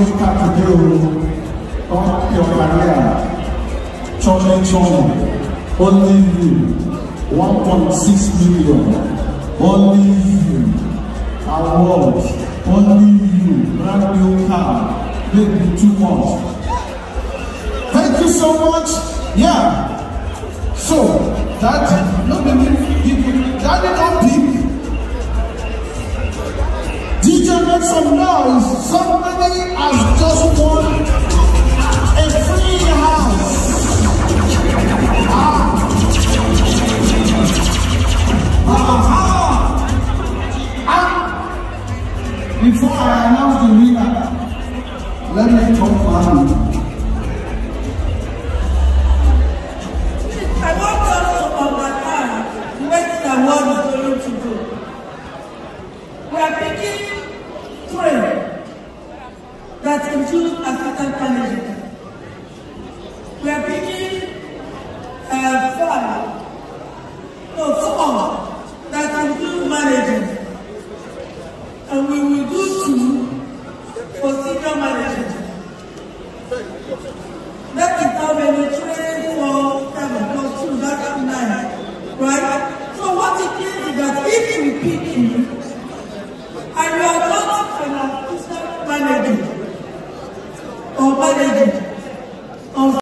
this card today. Don't your career. Chome. Only you. 1.6 million. Only you. Award. Only you. Brand new car. Maybe too much. Thank you so much. Yeah. So, that, no believe people, that they don't pick. DJ, make some noise. Somebody has just won a free house. Before I announce the winner, let me talk about it. I want us to understand where the award is going to go. We are picking three that include assistant management. We are picking four that include managers. And we will do two for senior managers. That is how many training for 7 plus 2, that's 9. Right? So what it means is that if we pick